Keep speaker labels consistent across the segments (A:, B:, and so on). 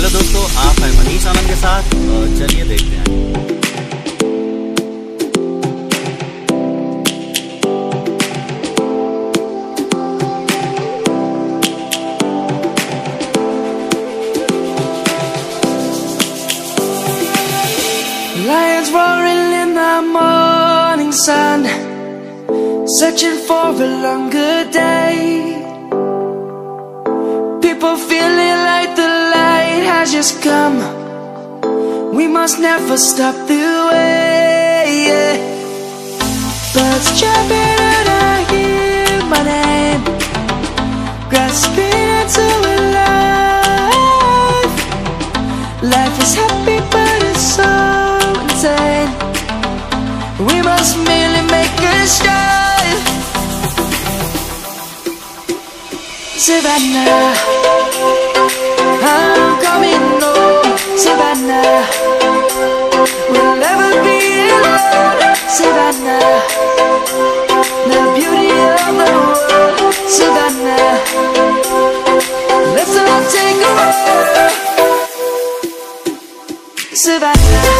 A: Hello दोस्तों, आप हैं मनीष आनंद के साथ और चलिए देखते हैं।
B: Lions roaring in the morning sun, searching for a longer day. People feeling like the light has just come. We must never stop the way. Birds jumping and I hear my name, grasping into a life. Life is happy but it's so insane. We must merely make a start. Savannah, I'm coming home. Savannah, we'll never be alone. Savannah, the beauty of the world. Savannah, let's all take a walk. Savannah.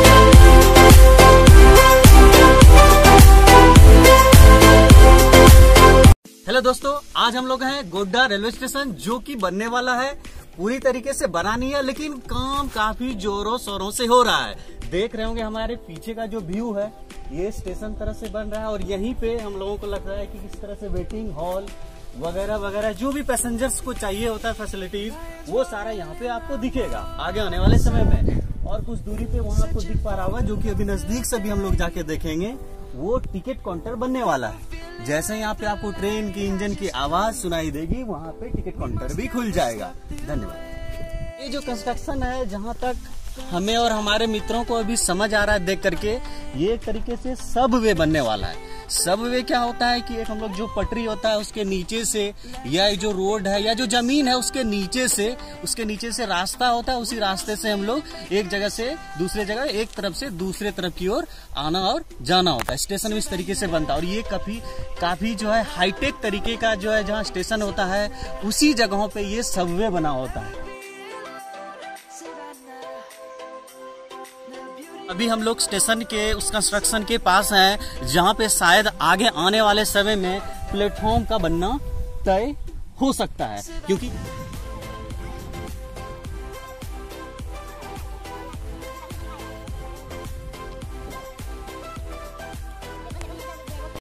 A: Hello दोस्तों, आज हम लोग हैं Godda railway station, जो कि बनने वाला है। पूरी तरीके से बना नहीं है, लेकिन काम काफी जोरों शोरों से हो रहा है। देख रहे होंगे हमारे पीछे का जो व्यू है, ये स्टेशन तरह से बन रहा है और यहीं पे हम लोगों को लग रहा है कि किस तरह से वेटिंग हॉल वगैरह वगैरह जो भी पैसेंजर्स को चाहिए होता है फैसिलिटीज, वो सारा यहाँ पे आपको दिखेगा आगे आने वाले समय में। और कुछ दूरी पे वहाँ आपको दिख पा रहा होगा, जो कि अभी नजदीक से भी हम लोग जाके देखेंगे, वो टिकट काउंटर बनने वाला है। जैसे यहाँ पे आपको ट्रेन की इंजन की आवाज सुनाई देगी, वहाँ पे टिकट काउंटर भी खुल जाएगा। धन्यवाद। ये जो कंस्ट्रक्शन है, जहाँ तक हमें और हमारे मित्रों को अभी समझ आ रहा है देख करके, ये एक तरीके से सबवे बनने वाला है। सबवे क्या होता है कि एक हम लोग जो पटरी होता है उसके नीचे से, या जो रोड है या जो जमीन है उसके नीचे से रास्ता होता है, उसी रास्ते से हम लोग एक जगह से दूसरे जगह, एक तरफ से दूसरे तरफ की ओर आना और जाना होता है। स्टेशन इस तरीके से बनता है और ये काफी जो है हाईटेक तरीके का जो है, जहाँ स्टेशन होता है उसी जगहों पे ये सबवे बना होता है। अभी हम लोग स्टेशन के उस कंस्ट्रक्शन के पास हैं, जहां पे शायद आगे आने वाले समय में प्लेटफॉर्म का बनना तय हो सकता है, क्योंकि